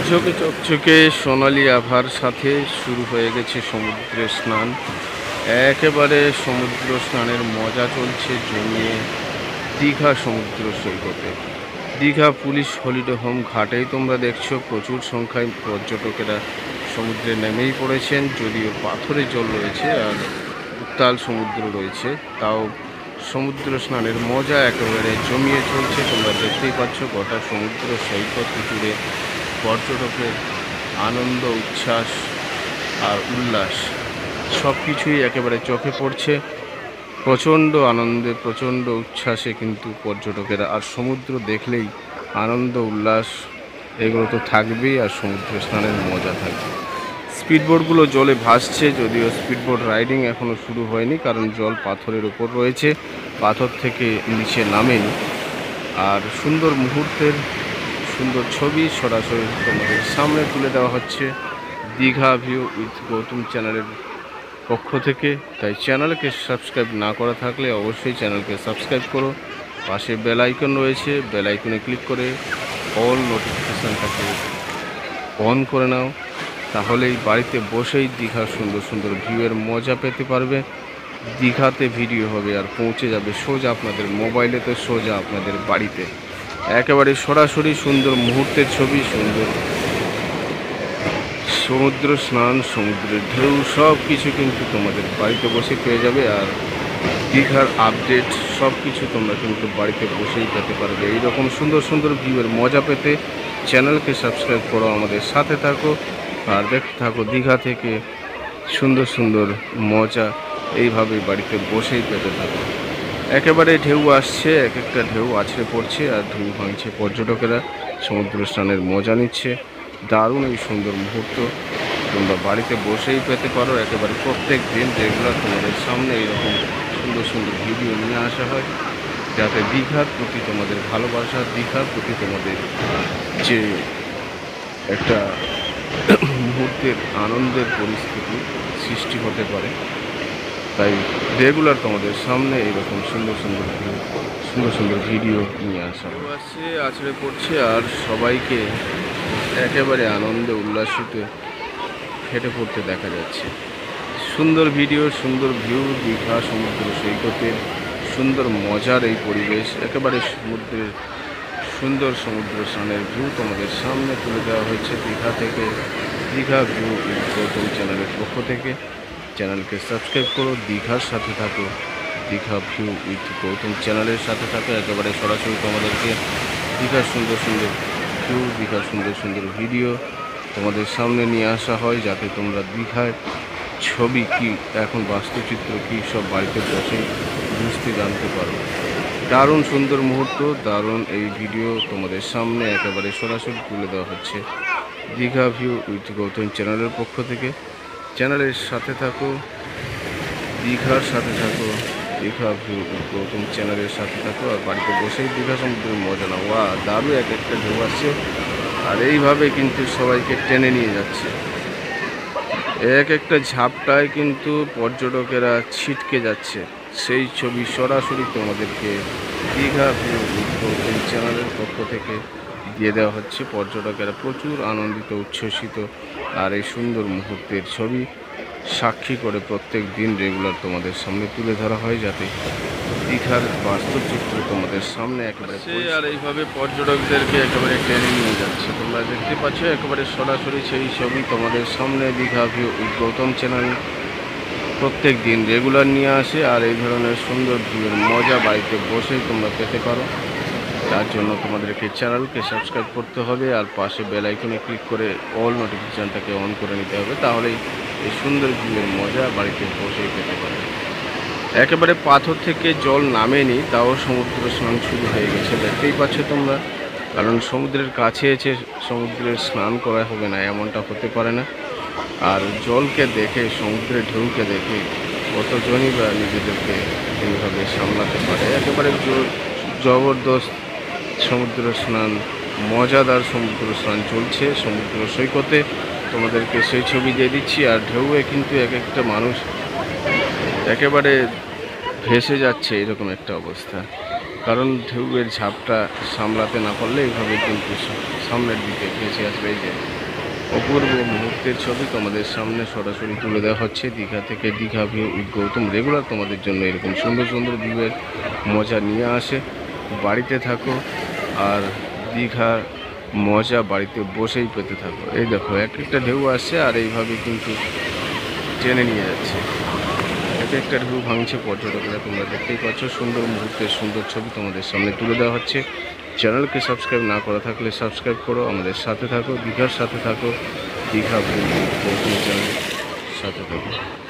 ঝকঝকে চকচকে সোনালি আভার সাথে শুরু হয়ে গেছে সমুদ্রে স্নান। একেবারে সমুদ্র স্নানের মজা চলছে জমিয়ে দীঘা সমুদ্র সৈকতে। দীঘা পুলিশ হলিডে হোম ঘাটেই তোমরা দেখছো প্রচুর সংখ্যায় পর্যটকেরা সমুদ্রে নেমেই পড়েছেন। যদিও পাথরের জল রয়েছে আর উত্তাল সমুদ্র রয়েছে, তাও সমুদ্র স্নানের মজা একেবারে জমিয়ে চলছে। তোমরা দেখতেই পাচ্ছ গোটা সমুদ্র সৈকত জুড়ে পর্যটকের আনন্দ, উচ্ছ্বাস আর উল্লাস সব কিছুই একেবারে চোখে পড়ছে। প্রচণ্ড আনন্দে, প্রচণ্ড উচ্ছ্বাসে কিন্তু পর্যটকেরা, আর সমুদ্র দেখলেই আনন্দ উল্লাস এগুলো তো থাকবেই, আর সমুদ্র স্নানের মজা থাকবে। স্পিডবোটগুলো জলে ভাসছে, যদিও স্পিডবোট রাইডিং এখনও শুরু হয়নি, কারণ জল পাথরের উপর রয়েছে, পাথর থেকে নিচে নামেনি। আর সুন্দর মুহূর্তের সুন্দর ছবি সরাসরি তোমাদের সামনে তুলে দেওয়া হচ্ছে দীঘা ভিউ উইথ গৌতম চ্যানেলের পক্ষ থেকে। তাই চ্যানেলকে সাবস্ক্রাইব না করা থাকলে অবশ্যই চ্যানেলকে সাবস্ক্রাইব করো। পাশে বেল আইকন রয়েছে, বেল আইকনে ক্লিক করে অল নোটিফিকেশানটাকে অন করে নাও, তাহলেই বাড়িতে বসেই দীঘার সুন্দর সুন্দর ভিউয়ের মজা পেতে পারবে। দীঘাতে ভিডিও হবে আর পৌঁছে যাবে সোজা আপনাদের মোবাইলেতে, সোজা আপনাদের বাড়িতে। একেবারে সরাসরি সুন্দর মুহূর্তের ছবি, সুন্দর সমুদ্র স্নান, সমুদ্রের ঢেউ সব কিছু কিন্তু তোমাদের বাড়িতে বসে পেয়ে যাবে। আর দীঘার আপডেট সব কিছু তোমরা কিন্তু বাড়িতে বসেই পেতে পারবে। এইরকম সুন্দর সুন্দর ভিউয়ের মজা পেতে চ্যানেলকে সাবস্ক্রাইব করো, আমাদের সাথে থাকো আর দেখতে থাকো দীঘা থেকে সুন্দর সুন্দর মজা এইভাবেই বাড়িতে বসেই পেতে থাকো। একেবারে ঢেউ আসছে, এক একটা ঢেউ আছড়ে পড়ছে আর ঢেউ ভাঙছে, পর্যটকেরা সমুদ্র স্নানের মজা নিচ্ছে। দারুণ এই সুন্দর মুহূর্ত তোমরা বাড়িতে বসেই পেতে পারো। একেবারে প্রত্যেক দিন রেগুলার তোমাদের সামনে এইরকম সুন্দর সুন্দর ভিডিও নিয়ে আসা হয়, যাতে দীঘার প্রতি তোমাদের ভালোবাসা, দীঘার প্রতি তোমাদের যে একটা মুহূর্তের আনন্দের পরিস্থিতি সৃষ্টি হতে পারে। তাই রেগুলার তোমাদের সামনে এইরকম সুন্দর সুন্দর ভিডিও নিয়ে আসা আসছে, আছড়ে পড়ছে আর সবাইকে একেবারে আনন্দে উল্লাসিত ফেটে পড়তে দেখা যাচ্ছে। সুন্দর ভিডিও, সুন্দর ভিউ, দীঘা সমুদ্র সৈকতের সুন্দর মজার এই পরিবেশ, একেবারে সমুদ্রের সুন্দর সমুদ্র স্নানের ভিউ তোমাদের সামনে তুলে দেওয়া হয়েছে দীঘা থেকে। দীঘা ভিউ গৌতম চ্যানেলের পক্ষ থেকে। চ্যানেলকে সাবস্ক্রাইব করো, দীঘার সাথে থাকো, দীঘা ভিউ উইথ গৌতম চ্যানেলের সাথে থাকো। একেবারে সরাসরি তোমাদেরকে দীঘার সুন্দর সুন্দর ভিউ, দীঘার সুন্দর সুন্দর ভিডিও তোমাদের সামনে নিয়ে আসা হয়, যাতে তোমরা দীঘার ছবি কি, এখন বাস্তুচিত্র কি, সব বাড়িতে বসে বুঝতে জানতে পারো। দারুণ সুন্দর মুহূর্ত, দারুণ এই ভিডিও তোমাদের সামনে একেবারে সরাসরি তুলে দেওয়া হচ্ছে দীঘা ভিউ উইথ গৌতম চ্যানেলের পক্ষ থেকে। চ্যানেলের সাথে থাকো, দীঘার সাথে থাকো, দীঘা ভিউ উইথ গৌতম চ্যানেলের সাথে থাকো, আর বাড়িতে বসেই দীঘা সমুদ্রের মজা নাও। দারুণ এক একটা ঢেউ আসছে, আর এইভাবে কিন্তু সবাইকে টেনে নিয়ে যাচ্ছে। এক একটা ঝাপটায় কিন্তু পর্যটকেরা ছিটকে যাচ্ছে, সেই ছবি সরাসরি তোমাদেরকে দীঘা ভিউ উইথ গৌতম চ্যানেলের পক্ষ থেকে দিয়ে দেওয়া হচ্ছে। পর্যটকেরা প্রচুর আনন্দিত, উচ্ছ্বসিত, আর এই সুন্দর মুহূর্তের ছবি সাক্ষী করে প্রত্যেক দিন রেগুলার তোমাদের সামনে তুলে ধরা হয়, যাতে দীঘার বাস্তব চিত্র তোমাদের সামনে একেবারে। আর এইভাবে পর্যটকদেরকে একেবারে টেনে নিয়ে যাচ্ছে, তোমরা দেখতে পাচ্ছ একেবারে সরাসরি সেই ছবি তোমাদের সামনে Digha view with Gautam channel প্রত্যেক দিন রেগুলার নিয়ে আসে। আর এই ধরনের সুন্দর ভিউয়ের মজা বাড়িতে বসেই তোমরা পেতে পারো। তার জন্য তোমাদেরকে চ্যানেলকে সাবস্ক্রাইব করতে হবে, আর পাশে বেল আইকনে ক্লিক করে অল নোটিফিকেশানটাকে অন করে নিতে হবে, তাহলেই এই সুন্দর ভিউয়ের মজা বাড়িতে বসেই পেতে পারবে। একেবারে পাথর থেকে জল নামেনি, তাও সমুদ্র স্নান শুরু হয়ে গেছে, দেখতেই পাচ্ছ তোমরা। কারণ সমুদ্রের কাছে এসে সমুদ্রের স্নান করা হবে না এমনটা হতে পারে না। আর জলকে দেখে, সমুদ্রের ঢেউকে দেখে কতজনই বা নিজেদেরকে এইভাবে সামলাতে পারে। একেবারে জবরদস্ত সমুদ্র স্নান, মজাদার সমুদ্র স্নান চলছে সমুদ্র সৈকতে। তোমাদেরকে সেই ছবি দিয়ে দিচ্ছি। আর ঢেউয়ে কিন্তু এক একটা মানুষ একেবারে ভেসে যাচ্ছে, এরকম একটা অবস্থা। কারণ ঢেউয়ের ঝাপটা সামলাতে না পারলে এইভাবে কিন্তু সামনের দিকে ভেসে আসবে। এই যে অপূর্ব মুহূর্তের ছবি তোমাদের সামনে সরাসরি তুলে দেওয়া হচ্ছে দীঘা থেকে। Digha view with Gautam regular তোমাদের জন্য এরকম সুন্দর সুন্দর ভিউয়ের মজা নিয়ে আসে। বাড়িতে থাকো আর দীঘার মজা বাড়িতে বসেই পেতে থাকো। এই দেখো এক একটা ঢেউ আসছে আর এইভাবে কিন্তু টেনে নিয়ে যাচ্ছে। এক একটা ঢেউ ভাঙছে পর্যটকরা, তোমরা দেখতেই পাচ্ছ। সুন্দর মুহূর্তের সুন্দর ছবি তোমাদের সামনে তুলে দেওয়া হচ্ছে। চ্যানেলকে সাবস্ক্রাইব না করা থাকলে সাবস্ক্রাইব করো, আমাদের সাথে থাকো, দীঘার সাথে থাকো, দীঘা চ্যানেলের সাথে থাকো।